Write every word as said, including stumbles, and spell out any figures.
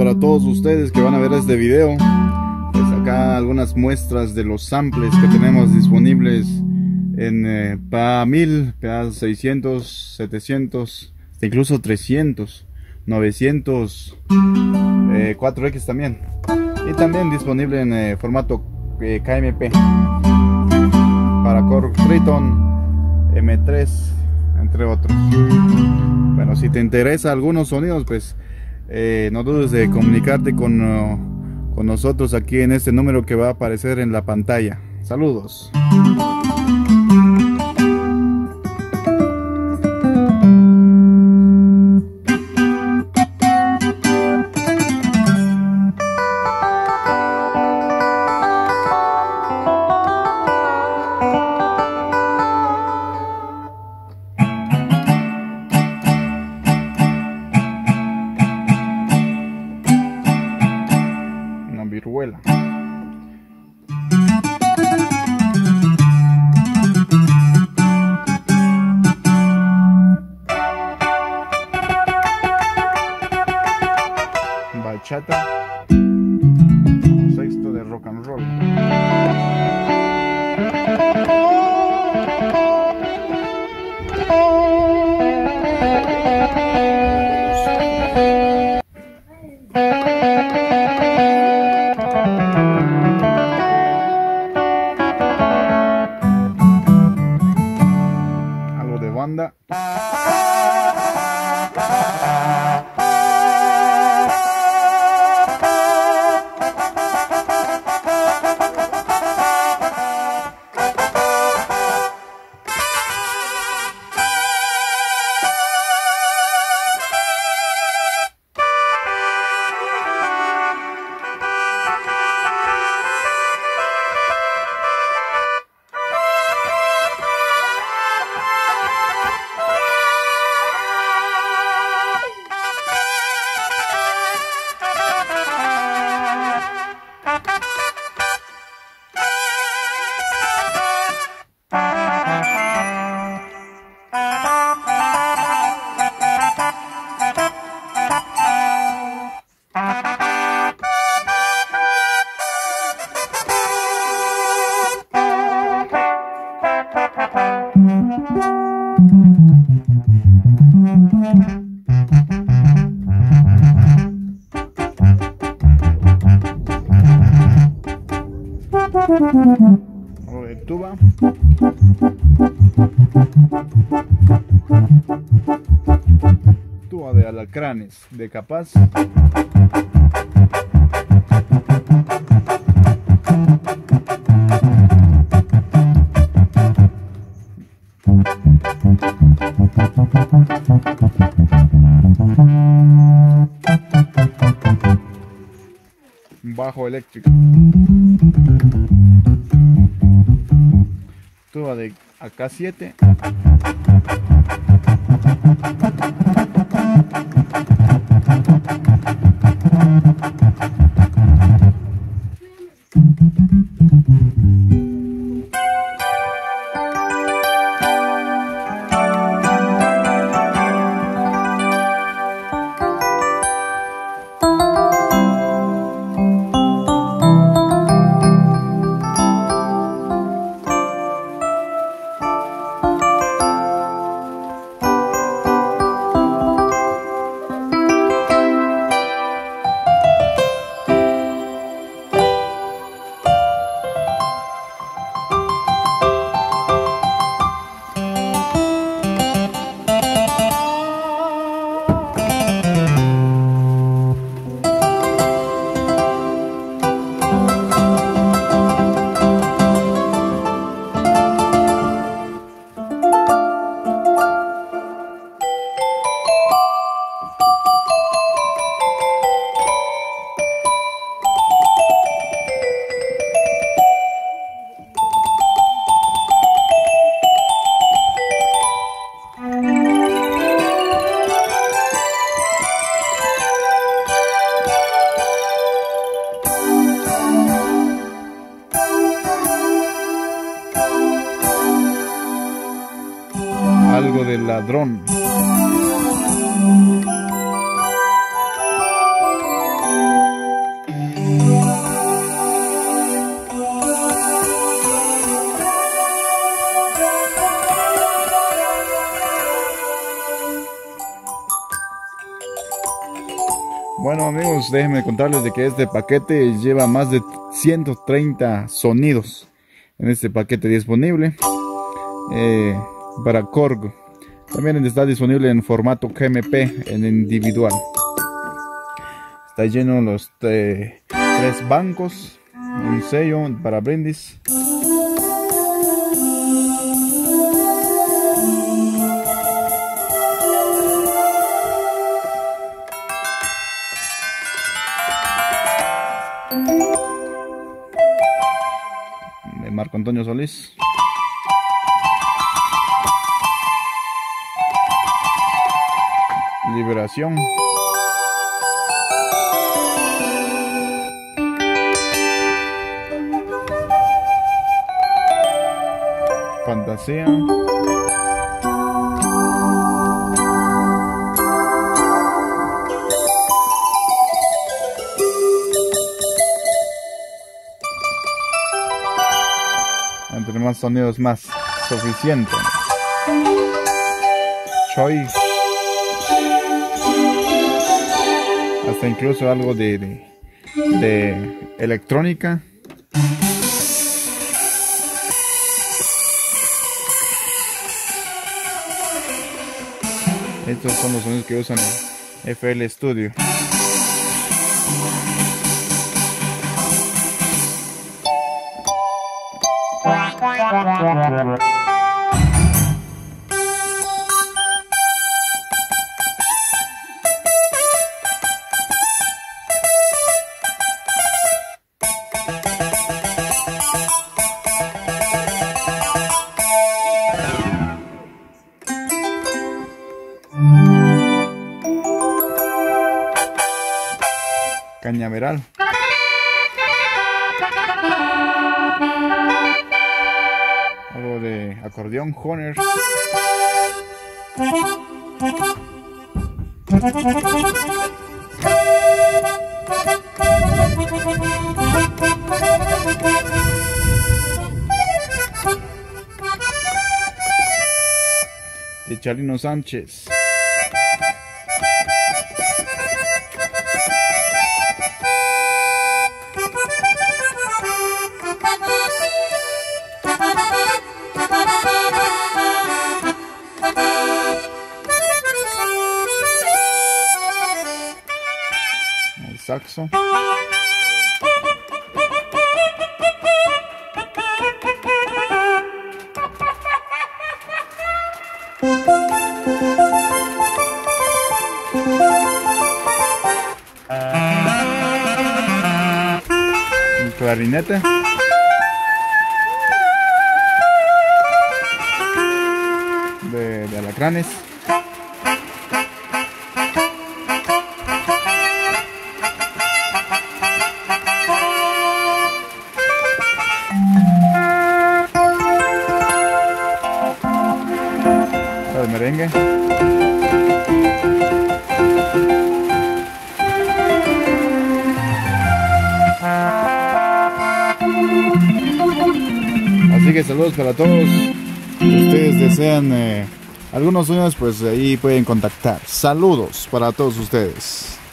para todos ustedes que van a ver este video. Pues acá algunas muestras de los samples que tenemos disponibles en eh, P A mil, P A seiscientos, setecientos, incluso trescientos, novecientos, eh, cuatro X también, y también disponible en eh, formato eh, K M P para Korg Triton, M tres, entre otros. Bueno, si te interesa algunos sonidos, pues eh, no dudes de comunicarte con, uh, con nosotros aquí en este número que va a aparecer en la pantalla. Saludos. Viruela. Bachata. Sexto de rock and roll. Algo de banda. Algo de tuba. Tuba de alacranes de Capaz. Bajo eléctrico. Tuba de A K siete. Algo del ladrón. Bueno amigos, déjenme contarles de que este paquete lleva más de ciento treinta sonidos en este paquete disponible eh, para Korg. También está disponible en formato G M P en individual. Está lleno los eh, tres bancos, un sello para brindis. De Marco Antonio Solís. Liberación. Fantasía. Entre más sonidos más suficiente. Choi. Hasta incluso algo de, de, de electrónica. Estos son los sonidos que usan en F L Studio. Cañaveral. Algo de acordeón, Honer. De Chalino Sánchez. El saxo. El clarinete. De, de alacranes. El merengue. Así que saludos para todos. Si ustedes desean eh, algunos sonidos, pues ahí pueden contactar. Saludos para todos ustedes.